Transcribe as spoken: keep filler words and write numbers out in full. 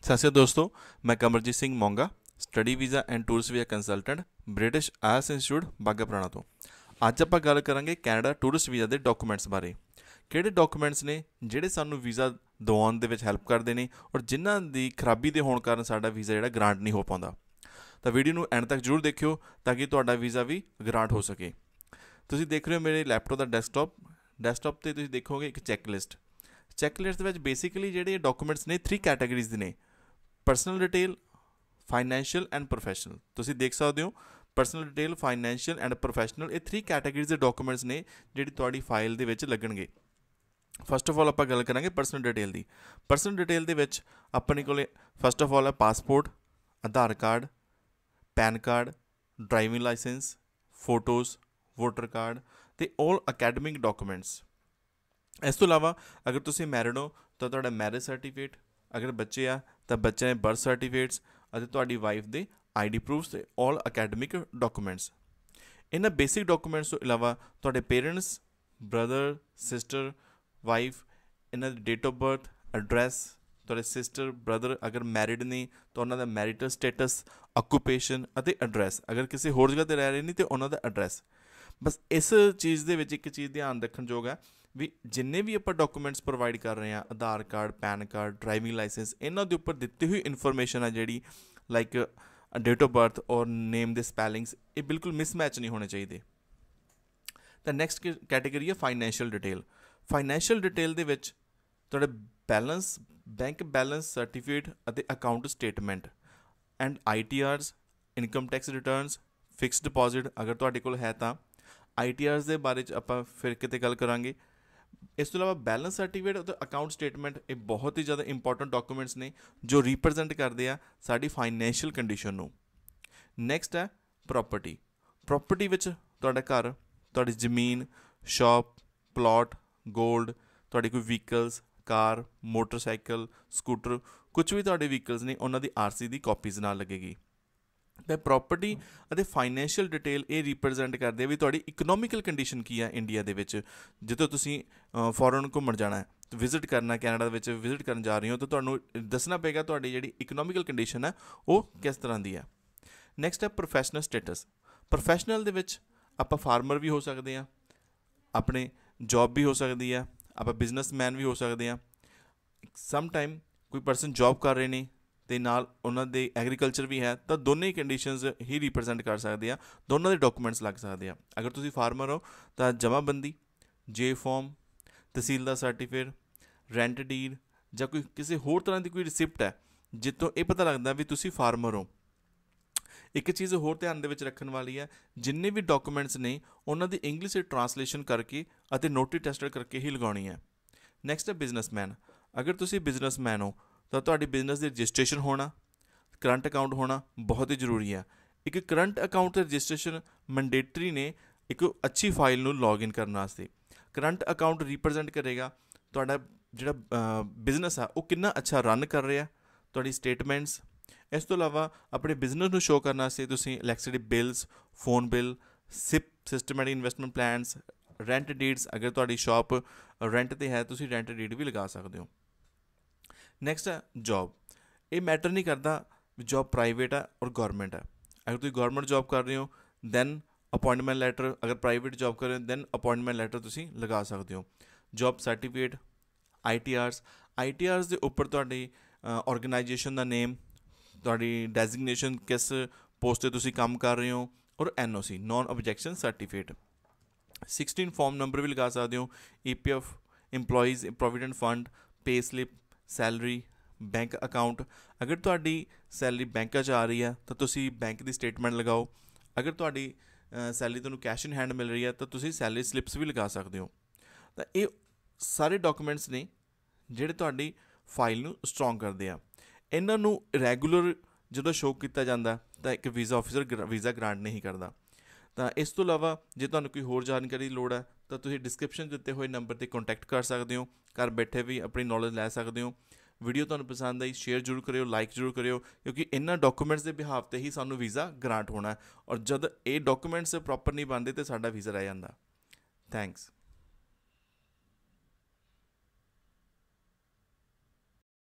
ਸਤਿ ਸ਼੍ਰੀ ਅਕਾਲ ਦੋਸਤੋ, ਮੈਂ Kamarjit Singh Monga, study visa and tourist visa consultant, British Isles Institute Bagha Purana ਤੋਂ। ਅੱਜ ਆਪਾਂ ਗੱਲ ਕਰਾਂਗੇ ਕੈਨੇਡਾ ਟੂਰਿਸਟ ਵੀਜ਼ਾ ਦੇ ਡਾਕੂਮੈਂਟਸ ਬਾਰੇ। ਕਿਹੜੇ ਡਾਕੂਮੈਂਟਸ ਨੇ ਜਿਹੜੇ ਸਾਨੂੰ ਵੀਜ਼ਾ ਦਿਵਾਉਣ ਦੇ ਵਿੱਚ ਹੈਲਪ ਕਰਦੇ ਨੇ ਔਰ ਜਿਨ੍ਹਾਂ ਦੀ ਖਰਾਬੀ ਦੇ ਹੋਣ ਕਾਰਨ ਸਾਡਾ ਵੀਜ਼ਾ ਜਿਹੜਾ ਗ੍ਰਾਂਟ ਨਹੀਂ ਹੋ ਪਾਉਂਦਾ। ਤਾਂ ਵੀਡੀਓ ਨੂੰ ਐਂਡ ਤੱਕ ਜ਼ਰੂਰ ਦੇਖਿਓ ਤਾਂ ਕਿ ਤੁਹਾਡਾ ਵੀਜ਼ਾ ਵੀ ਗ੍ਰਾਂਟ ਹੋ ਸਕੇ। ਤੁਸੀਂ ਦੇਖ ਰਹੇ ਹੋ ਮੇਰੇ ਲੈਪਟਾਪ ਦਾ ਡੈਸਕਟਾਪ ਡੈਸਕਟਾਪ 'ਤੇ ਤੁਸੀਂ ਦੇਖੋਗੇ ਇੱਕ ਚੈੱਕ ਲਿਸਟ। ਚੈੱਕ ਲਿਸਟ ਦੇ ਵਿੱਚ ਬੇਸਿਕਲੀ ਜਿਹੜੇ ਡਾਕੂਮੈਂਟਸ ਨੇ ਥਰੀ ਕੈਟਾਗਰੀਜ਼ ਦੇ ਨੇ: personal detail, financial and professional. ਤੁਸੀਂ ਦੇਖ ਸਕਦੇ ਹੋ personal detail, financial and professional, ਇਹ ਥਰੀ ਕੈਟਾਗਰੀਜ਼ ਦੇ ਡਾਕੂਮੈਂਟਸ ਨੇ ਜਿਹੜੀ ਤੁਹਾਡੀ ਫਾਈਲ ਦੇ ਵਿੱਚ ਲੱਗਣਗੇ। ਫਸਟ ਆਫ ਆਲ ਆਪਾਂ ਗੱਲ ਕਰਾਂਗੇ ਪਰਸਨਲ ਡਿਟੇਲ ਦੀ। ਪਰਸਨਲ ਡਿਟੇਲ ਦੇ ਵਿੱਚ ਆਪਣੇ ਕੋਲ ਫਸਟ ਆਫ ਆਲ ਹੈ passport, Aadhaar card, PAN card, driving licence, photos, voter card ਅਤੇ ਆਲ ਅਕੈਡਮਿਕ ਡਾਕੂਮੈਂਟਸ। ਇਸ ਤੋਂ ਇਲਾਵਾ ਅਗਰ ਤੁਸੀਂ ਮੈਰਿਡ ਹੋ ਤਾਂ ਤੁਹਾਡਾ ਮੈਰਿਜ ਸਰਟੀਫਿਕੇਟ, ਅਗਰ ਬੱਚੇ ਆ ਤਾਂ ਬੱਚਿਆਂ ਦੇ ਬਰਥ ਸਰਟੀਫਿਕੇਟਸ ਅਤੇ ਤੁਹਾਡੀ ਵਾਈਫ ਦੇ ਆਈ ਡੀ ਪ੍ਰੂਫਸ ਅਤੇ ਆਲ ਅਕੈਡਮਿਕ ਡਾਕੂਮੈਂਟਸ। ਇਹਨਾਂ ਬੇਸਿਕ ਡਾਕੂਮੈਂਟਸ ਤੋਂ ਇਲਾਵਾ ਤੁਹਾਡੇ ਪੇਰੈਂਟਸ, ਬ੍ਰਦਰ, ਸਿਸਟਰ, ਵਾਈਫ, ਇਹਨਾਂ ਦੀ ਡੇਟ ਆਫ ਬਰਥ, ਐਡਰੈਸ, ਤੁਹਾਡੇ ਸਿਸਟਰ ਬ੍ਰਦਰ ਅਗਰ ਮੈਰਿਡ ਨੇ ਤਾਂ ਉਹਨਾਂ ਦਾ ਮੈਰਿਟਲ ਸਟੇਟਸ, ਆਕੂਪੇਸ਼ਨ ਅਤੇ ਐਡਰੈਸ। ਅਗਰ ਕਿਸੇ ਹੋਰ ਜਗ੍ਹਾ 'ਤੇ ਰਹਿ ਰਹੇ ਨੇ ਤਾਂ ਉਹਨਾਂ ਦਾ ਐਡਰੈਸ। ਬਸ ਇਸ ਚੀਜ਼ ਦੇ ਵਿੱਚ ਇੱਕ ਚੀਜ਼ ਧਿਆਨ ਰੱਖਣ ਯੋਗ ਹੈ ਵੀ ਜਿੰਨੇ ਵੀ ਆਪਾਂ ਡਾਕੂਮੈਂਟਸ ਪ੍ਰੋਵਾਈਡ ਕਰ ਰਹੇ ਹਾਂ, Aadhaar card, PAN card, driving licence, ਇਹਨਾਂ ਦੇ ਉੱਪਰ ਦਿੱਤੀ ਹੋਈ ਇਨਫੋਰਮੇਸ਼ਨ ਆ ਜਿਹੜੀ ਲਾਈਕ ਡੇਟ ਆਫ ਬਰਥ ਔਰ ਨੇਮ ਦੇ ਸਪੈਲਿੰਗਸ, ਇਹ ਬਿਲਕੁਲ ਮਿਸਮੈਚ ਨਹੀਂ ਹੋਣੇ ਚਾਹੀਦੇ। ਤਾਂ ਨੈਕਸਟ ਕੈਟੇਗਰੀ ਹੈ ਫਾਈਨੈਂਸ਼ੀਅਲ ਡਿਟੇਲ। ਫਾਈਨੈਂਸ਼ੀਅਲ ਡਿਟੇਲ ਦੇ ਵਿੱਚ ਤੁਹਾਡਾ ਬੈਲੈਂਸ, ਬੈਂਕ ਬੈਲੈਂਸ ਸਰਟੀਫਿਕੇਟ ਅਤੇ account statement and I T Rs, income tax returns, fix deposit ਅਗਰ ਤੁਹਾਡੇ ਕੋਲ ਹੈ ਤਾਂ। ਆਈ ਟੀ ਆਰਸ ਦੇ ਬਾਰੇ 'ਚ ਆਪਾਂ ਫਿਰ ਕਿਤੇ ਗੱਲ ਕਰਾਂਗੇ। ਇਸ ਤੋਂ ਇਲਾਵਾ ਬੈਲੈਂਸ ਸਰਟੀਫਿਕੇਟ ਅਤੇ ਅਕਾਊਂਟ ਸਟੇਟਮੈਂਟ ਇਹ ਬਹੁਤ ਹੀ ਜ਼ਿਆਦਾ ਇੰਪੋਰਟੈਂਟ ਡਾਕੂਮੈਂਟਸ ਨੇ ਜੋ ਰੀਪ੍ਰਜੈਂਟ ਕਰਦੇ ਆ ਸਾਡੀ ਫਾਈਨੈਂਸ਼ੀਅਲ ਕੰਡੀਸ਼ਨ ਨੂੰ। ਨੈਕਸਟ ਹੈ ਪ੍ਰੋਪਰਟੀ। ਪ੍ਰੋਪਰਟੀ ਵਿੱਚ ਤੁਹਾਡਾ ਘਰ, ਤੁਹਾਡੀ ਜ਼ਮੀਨ, ਸ਼ਾਪ, ਪਲਾਟ, ਗੋਲਡ, ਤੁਹਾਡੇ ਕੋਈ ਵਹੀਕਲਸ, ਕਾਰ, ਮੋਟਰਸਾਈਕਲ, ਸਕੂਟਰ, ਕੁਛ ਵੀ ਤੁਹਾਡੇ ਵਹੀਕਲਸ ਨੇ ਉਹਨਾਂ ਦੀ ਆਰ ਸੀ ਦੀ ਕਾਪੀਜ਼ ਨਾਲ ਲੱਗੇਗੀ। ਤਾਂ ਪ੍ਰੋਪਰਟੀ ਅਤੇ ਫਾਈਨੈਂਸ਼ੀਅਲ ਡਿਟੇਲ ਇਹ ਰਿਪਰੈਜ਼ੈਂਟ ਕਰਦੇ ਆ ਵੀ ਤੁਹਾਡੀ ਇਕਨੋਮਿਕਲ ਕੰਡੀਸ਼ਨ ਕੀ ਆ ਇੰਡੀਆ ਦੇ ਵਿੱਚ। ਜਦੋਂ ਤੁਸੀਂ ਫੋਰਨ ਘੁੰਮਣ ਜਾਣਾ ਹੈ, ਵਿਜ਼ਿਟ ਕਰਨਾ, ਕੈਨੇਡਾ ਦੇ ਵਿੱਚ ਵਿਜ਼ਿਟ ਕਰਨ ਜਾ ਰਹੇ ਹੋ ਤਾਂ ਤੁਹਾਨੂੰ ਦੱਸਣਾ ਪਏਗਾ ਤੁਹਾਡੀ ਜਿਹੜੀ ਇਕਨੋਮਿਕਲ ਕੰਡੀਸ਼ਨ ਹੈ ਉਹ ਕਿਸ ਤਰ੍ਹਾਂ ਦੀ ਹੈ। ਨੈਕਸਟ ਹੈ ਪ੍ਰੋਫੈਸ਼ਨਲ ਸਟੇਟਸ। ਪ੍ਰੋਫੈਸ਼ਨਲ ਦੇ ਵਿੱਚ ਆਪਾਂ ਫਾਰਮਰ ਵੀ ਹੋ ਸਕਦੇ ਹਾਂ, ਆਪਣੇ ਜੋਬ ਵੀ ਹੋ ਸਕਦੀ ਆ, ਆਪਾਂ ਬਿਜ਼ਨਸਮੈਨ ਵੀ ਹੋ ਸਕਦੇ ਹਾਂ। ਸਮ ਟਾਈਮ ਕੋਈ ਪਰਸਨ ਜੋਬ ਕਰ ਰਹੇ ਨੇ ਅਤੇ ਨਾਲ ਉਹਨਾਂ ਦੇ ਐਗਰੀਕਲਚਰ ਵੀ ਹੈ ਤਾਂ ਦੋਨੇ ਹੀ ਕੰਡੀਸ਼ਨਸ ਹੀ ਰਿਪਰਜੈਂਟ ਕਰ ਸਕਦੇ ਆ, ਦੋਨਾਂ ਦੇ ਡਾਕੂਮੈਂਟਸ ਲੱਗ ਸਕਦੇ ਆ। ਅਗਰ ਤੁਸੀਂ ਫਾਰਮਰ ਹੋ ਤਾਂ ਜਮ੍ਹਾਂਬੰਦੀ, ਜੇ ਫਾਰਮ, ਤਹਿਸੀਲ ਦਾ ਸਰਟੀਫਿਕੇਟ, ਰੈਂਟ ਡੀਡ ਜਾਂ ਕੋਈ ਕਿਸੇ ਹੋਰ ਤਰ੍ਹਾਂ ਦੀ ਕੋਈ ਰਿਸਿਪਟ ਹੈ ਜਿੱਥੋਂ ਇਹ ਪਤਾ ਲੱਗਦਾ ਵੀ ਤੁਸੀਂ ਫਾਰਮਰ ਹੋ। ਇੱਕ ਚੀਜ਼ ਹੋਰ ਧਿਆਨ ਦੇ ਵਿੱਚ ਰੱਖਣ ਵਾਲੀ ਹੈ, ਜਿੰਨੇ ਵੀ ਡਾਕੂਮੈਂਟਸ ਨੇ ਉਹਨਾਂ ਦੀ ਇੰਗਲਿਸ਼ ਵਿੱਚ ਟਰਾਂਸਲੇਸ਼ਨ ਕਰਕੇ ਅਤੇ ਨੋਟਰੀ ਟੈਸਟਡ ਕਰਕੇ ਹੀ ਲਗਾਉਣੀ ਹੈ। ਨੈਕਸਟ ਹੈ ਬਿਜ਼ਨਸਮੈਨ। ਅਗਰ ਤੁਸੀਂ ਬਿਜ਼ਨਸਮੈਨ ਹੋ ਤਾਂ ਤੁਹਾਡੀ ਬਿਜ਼ਨਸ ਦੀ ਰਜਿਸਟ੍ਰੇਸ਼ਨ ਹੋਣਾ, ਕਰੰਟ ਅਕਾਊਂਟ ਹੋਣਾ ਬਹੁਤ ਹੀ ਜ਼ਰੂਰੀ ਹੈ। ਇੱਕ ਕਰੰਟ ਅਕਾਊਂਟ ਤੇ ਰਜਿਸਟ੍ਰੇਸ਼ਨ ਮੈਂਡੇਟਰੀ ਨੇ ਇੱਕ ਅੱਛੀ ਫਾਈਲ ਨੂੰ ਲੌਗਇਨ ਕਰਨ ਵਾਸਤੇ। ਕਰੰਟ ਅਕਾਊਂਟ ਰਿਪਰਜੈਂਟ ਕਰੇਗਾ ਤੁਹਾਡਾ ਜਿਹੜਾ ਬਿਜ਼ਨਸ ਆ ਉਹ ਕਿੰਨਾ ਅੱਛਾ ਰਨ ਕਰ ਰਿਹਾ, ਤੁਹਾਡੀ ਸਟੇਟਮੈਂਟਸ। ਇਸ ਤੋਂ ਇਲਾਵਾ ਆਪਣੇ ਬਿਜ਼ਨਸ ਨੂੰ ਸ਼ੋਅ ਕਰਨ ਵਾਸਤੇ ਤੁਸੀਂ electricity bills, phone bill, SIP systematic investment plans, rent deeds, ਅਗਰ ਤੁਹਾਡੀ ਸ਼ਾਪ ਰੈਂਟ 'ਤੇ ਹੈ ਤੁਸੀਂ ਰੈਂਟ ਡੀਡ ਵੀ ਲਗਾ ਸਕਦੇ ਹੋ। ਨੈਕਸਟ ਹੈ ਜੋਬ। ਇਹ ਮੈਟਰ ਨਹੀਂ ਕਰਦਾ ਵੀ ਜੋਬ ਪ੍ਰਾਈਵੇਟ ਹੈ ਔਰ ਗੌਰਮੈਂਟ ਹੈ। ਅਗਰ ਤੁਸੀਂ ਗੌਰਮੈਂਟ ਜੋਬ ਕਰ ਰਹੇ ਹੋ ਦੈਨ ਅਪੋਇੰਟਮੈਂਟ ਲੈਟਰ, ਅਗਰ ਪ੍ਰਾਈਵੇਟ ਜੋਬ ਕਰ ਰਹੇ ਹੋ ਦੈਨ ਅਪੋਇੰਟਮੈਂਟ ਲੈਟਰ ਤੁਸੀਂ ਲਗਾ ਸਕਦੇ ਹੋ। Job certificate, I T Rs, I T Rs ਦੇ ਉੱਪਰ ਤੁਹਾਡੀ ਔਰਗਨਾਈਜੇਸ਼ਨ ਦਾ ਨੇਮ, ਤੁਹਾਡੀ ਡੈਜ਼ਿਗਨੇਸ਼ਨ, ਕਿਸ ਪੋਸਟ 'ਤੇ ਤੁਸੀਂ ਕੰਮ ਕਰ ਰਹੇ ਹੋ, ਔਰ N O C, non objection certificate. Sixteen form number ਵੀ ਲਗਾ ਸਕਦੇ ਹੋ। E P F, employees provident fund, pay slip, salary, bank account. ਅਗਰ ਤੁਹਾਡੀ ਸੈਲਰੀ ਬੈਂਕਾਂ 'ਚ ਆ ਰਹੀ ਹੈ ਤਾਂ ਤੁਸੀਂ ਬੈਂਕ ਦੀ ਸਟੇਟਮੈਂਟ ਲਗਾਓ। ਅਗਰ ਤੁਹਾਡੀ ਸੈਲਰੀ ਤੁਹਾਨੂੰ ਕੈਸ਼ ਇਨ ਹੈਂਡ ਮਿਲ ਰਹੀ ਹੈ ਤਾਂ ਤੁਸੀਂ ਸੈਲਰੀ ਸਲਿੱਪਸ ਵੀ ਲਗਾ ਸਕਦੇ ਹੋ। ਤਾਂ ਇਹ ਸਾਰੇ ਡਾਕੂਮੈਂਟਸ ਨੇ ਜਿਹੜੇ ਤੁਹਾਡੀ ਫਾਈਲ ਨੂੰ ਸਟਰੋਂਗ ਕਰਦੇ ਆ। ਇਹਨਾਂ ਨੂੰ ਰੈਗੂਲਰ ਜਦੋਂ ਸ਼ੋਅ ਕੀਤਾ ਜਾਂਦਾ ਤਾਂ ਇੱਕ ਵੀਜ਼ਾ ਆਫਿਸਰ ਵੀਜ਼ਾ ਗ੍ਰਾਂਟ ਨਹੀਂ ਕਰਦਾ। ਤਾਂ ਇਸ ਤੋਂ ਇਲਾਵਾ ਜੇ ਤੁਹਾਨੂੰ ਕੋਈ ਹੋਰ ਜਾਣਕਾਰੀ ਦੀ ਲੋੜ ਹੈ ਤਾਂ ਤੁਸੀਂ ਡਿਸਕ੍ਰਿਪਸ਼ਨ ਦਿੱਤੇ ਹੋਏ ਨੰਬਰ 'ਤੇ ਕੰਟੈਕਟ ਕਰ ਸਕਦੇ ਹੋ। ਘਰ ਬੈਠੇ ਵੀ ਆਪਣੀ ਨੌਲੇਜ ਲੈ ਸਕਦੇ ਹੋ। ਵੀਡੀਓ ਤੁਹਾਨੂੰ ਪਸੰਦ ਆਈ ਸ਼ੇਅਰ ਜ਼ਰੂਰ ਕਰਿਓ, ਲਾਈਕ ਜ਼ਰੂਰ ਕਰਿਓ, ਕਿਉਂਕਿ ਇਹਨਾਂ ਡਾਕੂਮੈਂਟਸ ਦੇ ਬਿਹਾਫ 'ਤੇ ਹੀ ਸਾਨੂੰ ਵੀਜ਼ਾ ਗ੍ਰਾਂਟ ਹੋਣਾ ਔਰ ਜਦ ਇਹ ਡਾਕੂਮੈਂਟਸ ਪ੍ਰੋਪਰ ਨਹੀਂ ਬਣਦੇ ਤਾਂ ਸਾਡਾ ਵੀਜ਼ਾ ਰਹਿ ਜਾਂਦਾ। ਥੈਂਕਸ।